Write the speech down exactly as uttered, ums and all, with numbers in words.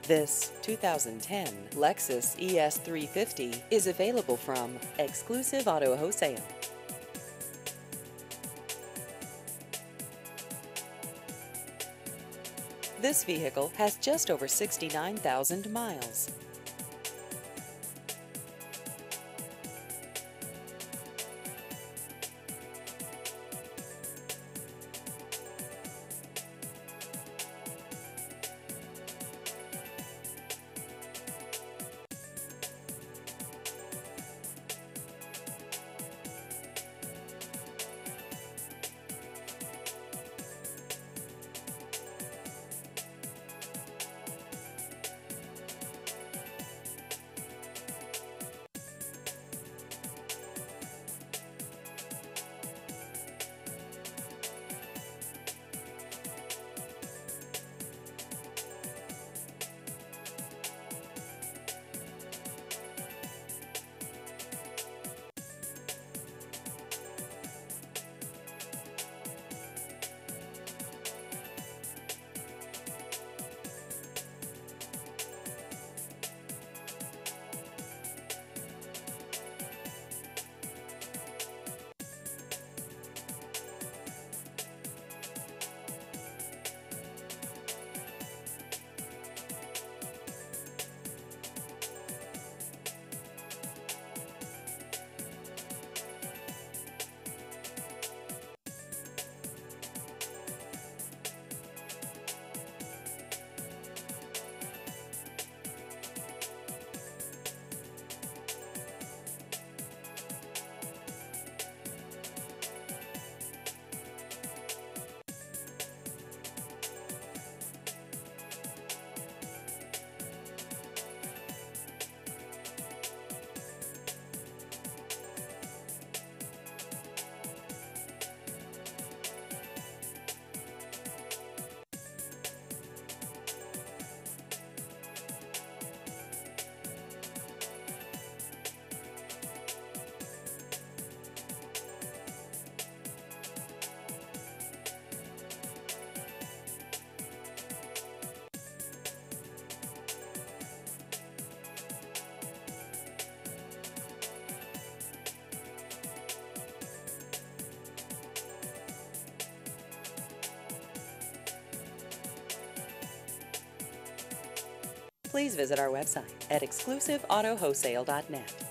This two thousand ten Lexus E S three fifty is available from Exclusive Auto Wholesale. This vehicle has just over sixty-nine thousand miles. Please visit our website at exclusive auto wholesale dot net.